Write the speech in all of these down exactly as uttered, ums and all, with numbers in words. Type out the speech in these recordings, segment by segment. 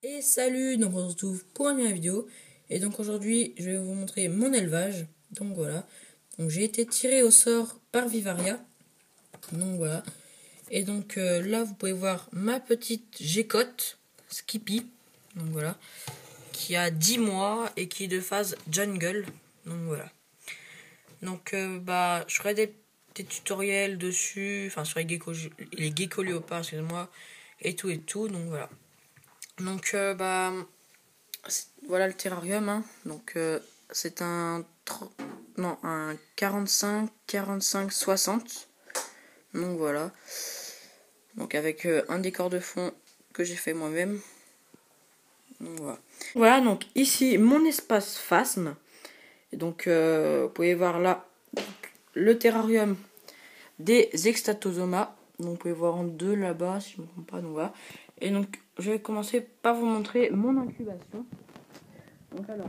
Et salut, donc on se retrouve pour une nouvelle vidéo. Et donc aujourd'hui, je vais vous montrer mon élevage. Donc voilà. Donc j'ai été tiré au sort par Vivaria. Donc voilà. Et donc euh, là, vous pouvez voir ma petite gécotte, Skippy. Donc voilà. Qui a dix mois et qui est de phase jungle. Donc voilà. Donc euh, bah, je ferai des, des tutoriels dessus. Enfin sur les geckos, les geckos léopards, excusez-moi. Et tout et tout. Donc voilà. Donc euh, bah... Voilà le terrarium, hein. Donc euh, c'est un non un quarante-cinq quarante-cinq soixante. Donc voilà. Donc avec euh, un décor de fond que j'ai fait moi-même. Donc voilà. Voilà, donc ici mon espace phasme. Et donc euh, vous pouvez voir là le terrarium des Extatozoa. Donc vous pouvez voir en deux là-bas si je ne me trompe pas. Donc voilà. Et donc je vais commencer par vous montrer mon incubation. Donc alors,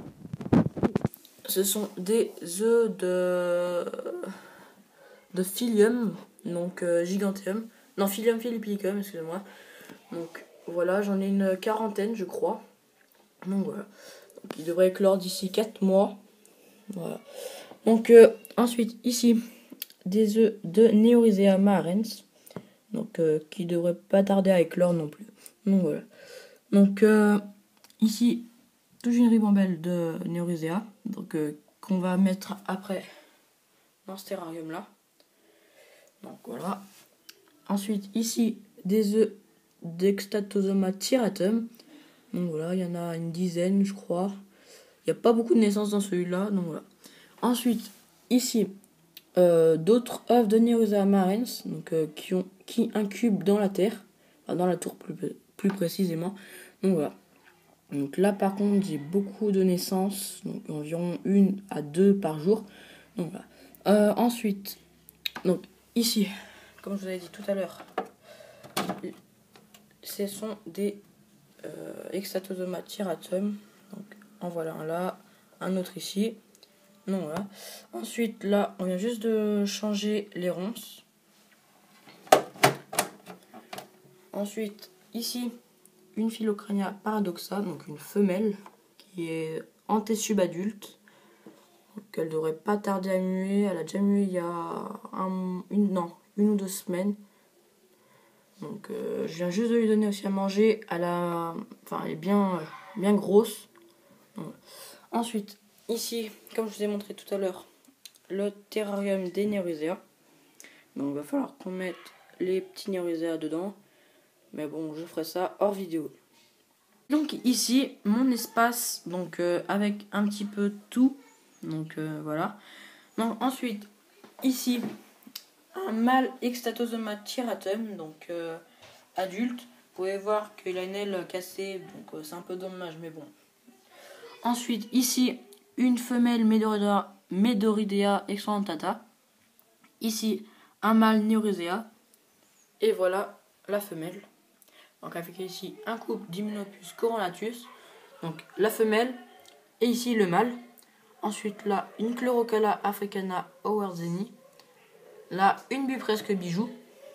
ce sont des œufs de de Philium, donc euh, Giganteum, non Philium philippicum, excusez-moi. Donc voilà, j'en ai une quarantaine, je crois. Donc voilà, donc, il devrait éclore d'ici quatre mois. Voilà. Donc euh, ensuite ici des œufs de Neorizea maharens, donc euh, qui devraient pas tarder à éclore non plus. Donc voilà. Donc euh, ici toute une ribambelle de Neorizea, donc euh, qu'on va mettre après dans ce terrarium là. Donc voilà. Ensuite ici des œufs d'Extatozoa tyratum. Donc voilà, il y en a une dizaine je crois. Il n'y a pas beaucoup de naissances dans celui-là. Donc voilà. Ensuite ici euh, d'autres œufs de Neorizea maharens, donc euh, qui ont qui incubent dans la terre, enfin, dans la tour plus plus précisément. Donc voilà. Donc là par contre j'ai beaucoup de naissances, donc environ une à deux par jour. Donc voilà. Euh, ensuite, donc ici, comme je vous avais dit tout à l'heure, ce sont des euh, Extatozoa tyratum. Donc en voilà un là, un autre ici. Donc voilà. Ensuite là, on vient juste de changer les ronces. Ensuite ici, une Philocrania paradoxa, donc une femelle qui est en test subadulte. Donc elle devrait pas tarder à muer. Elle a déjà mué il y a un, une, non, une ou deux semaines. Donc euh, je viens juste de lui donner aussi à manger. Elle, a, enfin, elle est bien, bien grosse. Donc, ensuite, ici, comme je vous ai montré tout à l'heure, le terrarium des Neorizea. Donc il va falloir qu'on mette les petits Neorizea dedans. Mais bon, je ferai ça hors vidéo. Donc ici, mon espace, donc euh, avec un petit peu tout. Donc euh, voilà. Donc ensuite, ici, un mâle Extatozoa tyratum, donc euh, adulte. Vous pouvez voir qu'il a une aile cassée, donc euh, c'est un peu dommage, mais bon. Ensuite, ici, une femelle Medoridea, Medoridea exandentata. Ici, un mâle Neorizea. Et voilà la femelle. Donc avec ici un couple d'Hymenopus coronatus, donc la femelle, et ici le mâle. Ensuite là, une Chlorocala africana howerzeni. Là, une bupresque bijou.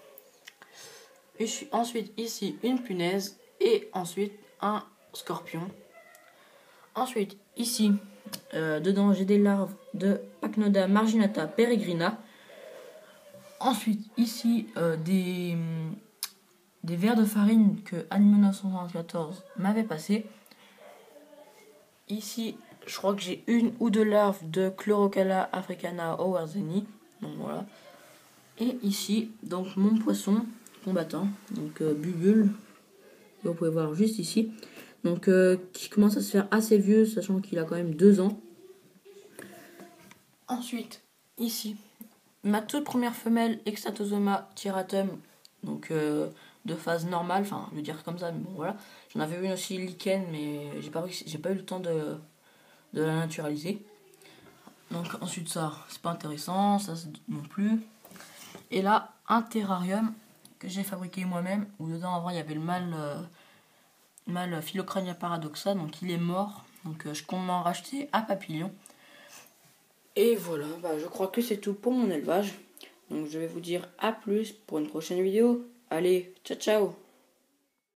Ensuite ici une punaise. Et ensuite un scorpion. Ensuite ici, euh, dedans j'ai des larves de Pachnoda marginata peregrina. Ensuite ici euh, des... des vers de farine que Animal neuf cent soixante-quatorze m'avait passé. Ici, je crois que j'ai une ou deux larves de Chlorocala africana howerzeni. Donc voilà. Et ici, donc mon poisson combattant, donc euh, Bubule, que vous pouvez voir juste ici. Donc euh, qui commence à se faire assez vieux, sachant qu'il a quand même deux ans. Ensuite, ici, ma toute première femelle Extatozoa tyratum, donc euh, de phase normale, enfin je veux dire comme ça, mais bon voilà. J'en avais une aussi lichen, mais j'ai pas réussi, j'ai pas eu le temps de, de la naturaliser. Donc ensuite ça, c'est pas intéressant, ça non plus. Et là, un terrarium que j'ai fabriqué moi-même, où dedans avant il y avait le mâle, euh, mâle Philocrania paradoxa, donc il est mort. Donc euh, je compte m'en racheter à papillon. Et voilà, bah, je crois que c'est tout pour mon élevage. Donc je vais vous dire à plus pour une prochaine vidéo. Allez, ciao ciao!